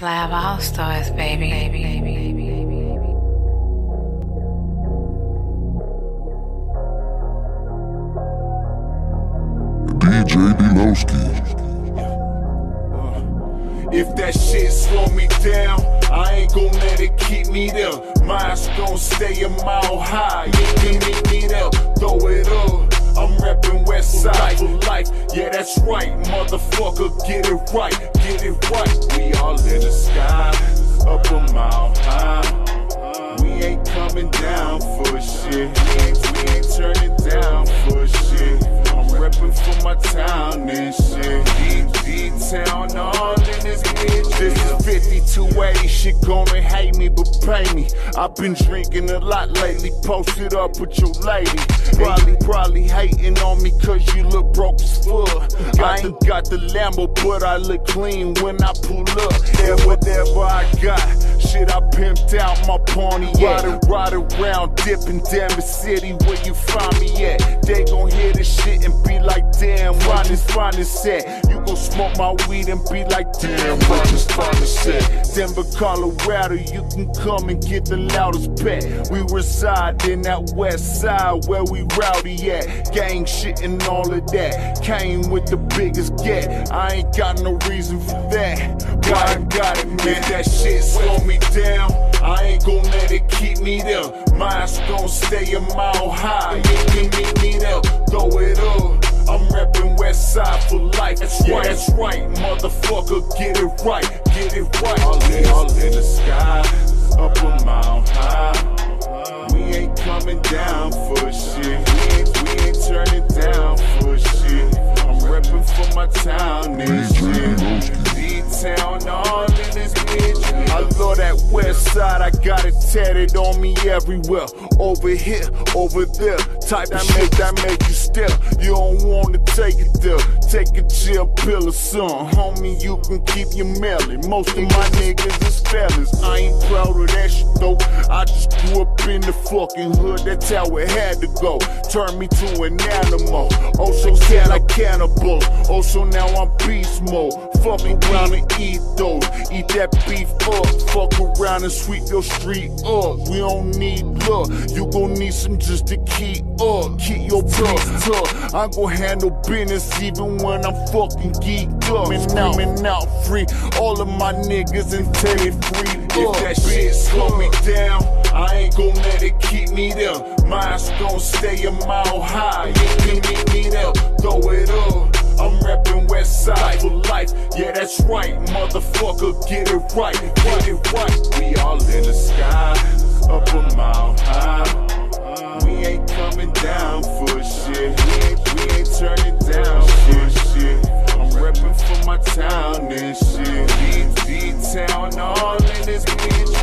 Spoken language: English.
Lab All Stars, baby. DJ Deloski. If that shit slow me down, I ain't gon' let it keep me there. Mine's gon' stay a mile high. You can meet me there, throw it up. I'm reppin' Westside for life. Yeah, that's right, motherfucker, get it right, get it right. We all in the sky, up a mile high. We ain't coming down for shit. We ain't turning down for shit. I'm reppin' for my town and shit. D-Town, all in this bitch. This is 5280, shit gonna hate me, but pay me. I've been drinking a lot lately, posted up with your lady. Probably hating on me cause you look broke as fuck. I ain't got the Lambo, but I look clean when I pull up. And whatever I got, shit I pimped out my pony at. Ride around, dipping down the city where you find me at. They gon' hear this shit and be like, damn, why this finally set? You gon' smoke my weed and be like, damn, why this finally set? Denver, Colorado, you can come and get the loudest pet. We reside in that west side where we rowdy at. Gang shit and all of that. Came with the biggest get. I ain't got no reason for that. But I got it, man. If that shit slow me down, I ain't gon' let it keep me there. Mine's gon' stay a mile high. You can meet me there, throw it up. I'm reppin' Westside for life. That's right, motherfucker, get it right, get it right. All in the sky, up a mile high. We ain't coming down for shit. We ain't turning down for shit. I'm reppin' for my town and shit. D-Town, all in this bitch. I love that west side, I got it tatted on me everywhere. Over here, over there, type of shit that make you step. You don't wanna take it there, take a chill pill or something. Homie, you can keep your melon. Most of my niggas is fellas. I ain't proud of that shit though. I just grew up in the fucking hood, that's how it had to go. Turn me to an animal, oh so sad like cannibal. Oh so now I'm beast mode. Fuck around and eat those, eat that beef up. Fuck around and sweep your street up. We don't need luck, you gon' need some just to keep up. Keep your peace tough. I'm gon' handle business even when I'm fucking geeked up. Screaming out free, all of my niggas and tell it free. If that shit slow me down, I ain't gon' let it keep me there. Mine's gon' stay a mile high. You can meet me there, throw it up. I'm reppin' Westside for life. Yeah, that's right, motherfucker, get it right, get it right. We all in the sky, up a mile high. We ain't coming down for shit. We ain't turning down for shit. I'm reppin' for my town and shit. D-Town, all in this bitch.